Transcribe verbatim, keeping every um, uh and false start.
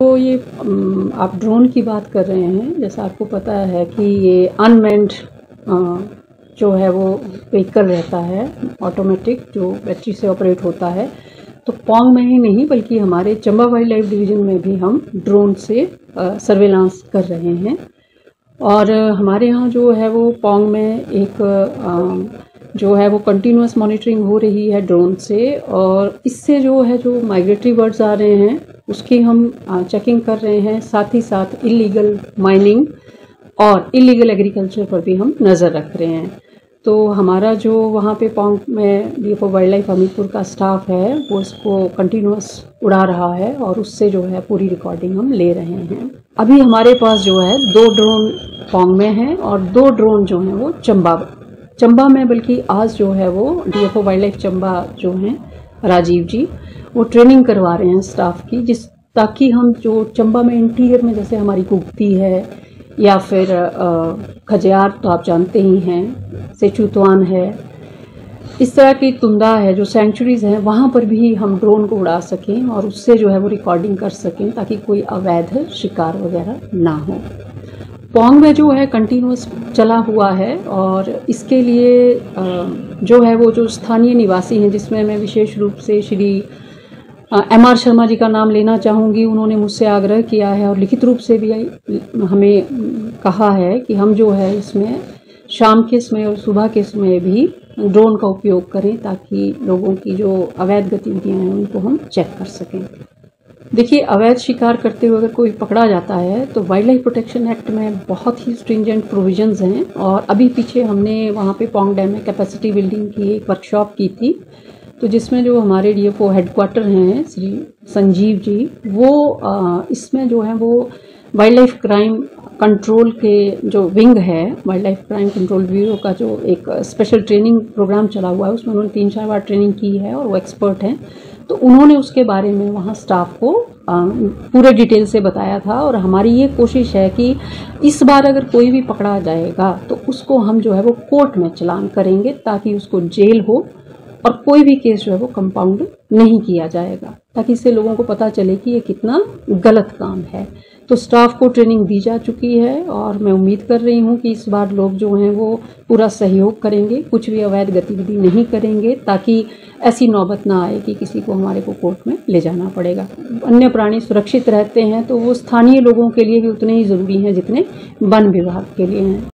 तो ये आप ड्रोन की बात कर रहे हैं। जैसा आपको पता है कि ये अनमैन्ड जो है वो व्हीकल रहता है, ऑटोमेटिक, जो बैटरी से ऑपरेट होता है। तो पोंग में ही नहीं बल्कि हमारे चंबा वाइल्ड लाइफ डिवीज़न में भी हम ड्रोन से सर्वेलांस कर रहे हैं। और हमारे यहाँ जो है वो पोंग में एक जो है वो कंटिन्यूस मॉनिटरिंग हो रही है ड्रोन से, और इससे जो है जो माइग्रेटरी बर्ड्स आ रहे हैं उसकी हम चेकिंग कर रहे हैं। साथ ही साथ इलीगल माइनिंग और इलीगल एग्रीकल्चर पर भी हम नज़र रख रहे हैं। तो हमारा जो वहाँ पे पोंग में डीएफओ वाइल्ड लाइफ हमीरपुर का स्टाफ है वो इसको कंटिन्यूस उड़ा रहा है और उससे जो है पूरी रिकॉर्डिंग हम ले रहे हैं। अभी हमारे पास जो है दो ड्रोन पोंग में हैं और दो ड्रोन जो हैं वो चंबा चंबा में, बल्कि आज जो है वो डीएफओ वाइल्ड लाइफ चंबा जो हैं राजीव जी वो ट्रेनिंग करवा रहे हैं स्टाफ की, जिस ताकि हम जो चंबा में इंटीरियर में जैसे हमारी कुगती है या फिर खजियार तो आप जानते ही हैं, सेचुतवान है, इस तरह की तुंदा है जो सेंचुरीज़ हैं, वहाँ पर भी हम ड्रोन को उड़ा सकें और उससे जो है वो रिकॉर्डिंग कर सकें ताकि कोई अवैध शिकार वगैरह ना हो। पोंग में जो है कंटिन्यूस चला हुआ है और इसके लिए जो है वो जो स्थानीय निवासी हैं, जिसमें मैं विशेष रूप से श्री एम आर शर्मा जी का नाम लेना चाहूँगी। उन्होंने मुझसे आग्रह किया है और लिखित रूप से भी हमें कहा है कि हम जो है इसमें शाम के समय और सुबह के समय भी ड्रोन का उपयोग करें ताकि लोगों की जो अवैध गतिविधियां हैं उनको हम चेक कर सकें। देखिए, अवैध शिकार करते हुए अगर कोई पकड़ा जाता है तो वाइल्ड लाइफ प्रोटेक्शन एक्ट में बहुत ही स्ट्रिंजेंट प्रोविजंस हैं। और अभी पीछे हमने वहाँ पे पोंग डैम में कैपेसिटी बिल्डिंग की एक वर्कशॉप की थी, तो जिसमें जो हमारे डीएफओ हेडक्वार्टर हैं श्री संजीव जी, वो इसमें जो है वो वाइल्ड लाइफ क्राइम कंट्रोल के जो विंग है, wildlife crime control bureau का जो एक स्पेशल ट्रेनिंग प्रोग्राम चला हुआ है, उसमें उन्होंने तीन चार बार ट्रेनिंग की है और वो एक्सपर्ट हैं। तो उन्होंने उसके बारे में वहाँ स्टाफ को पूरे डिटेल से बताया था। और हमारी ये कोशिश है कि इस बार अगर कोई भी पकड़ा जाएगा तो उसको हम जो है वो कोर्ट में चलान करेंगे ताकि उसको जेल हो और कोई भी केस जो है वो कंपाउंड नहीं किया जाएगा, ताकि इससे लोगों को पता चले कि ये कितना गलत काम है। तो स्टाफ को ट्रेनिंग दी जा चुकी है और मैं उम्मीद कर रही हूँ कि इस बार लोग जो हैं वो पूरा सहयोग करेंगे, कुछ भी अवैध गतिविधि नहीं करेंगे, ताकि ऐसी नौबत ना आए कि किसी को हमारे को कोर्ट में ले जाना पड़ेगा। वन्य प्राणी सुरक्षित रहते हैं तो वो स्थानीय लोगों के लिए भी उतने ही ज़रूरी हैं जितने वन विभाग के लिए हैं।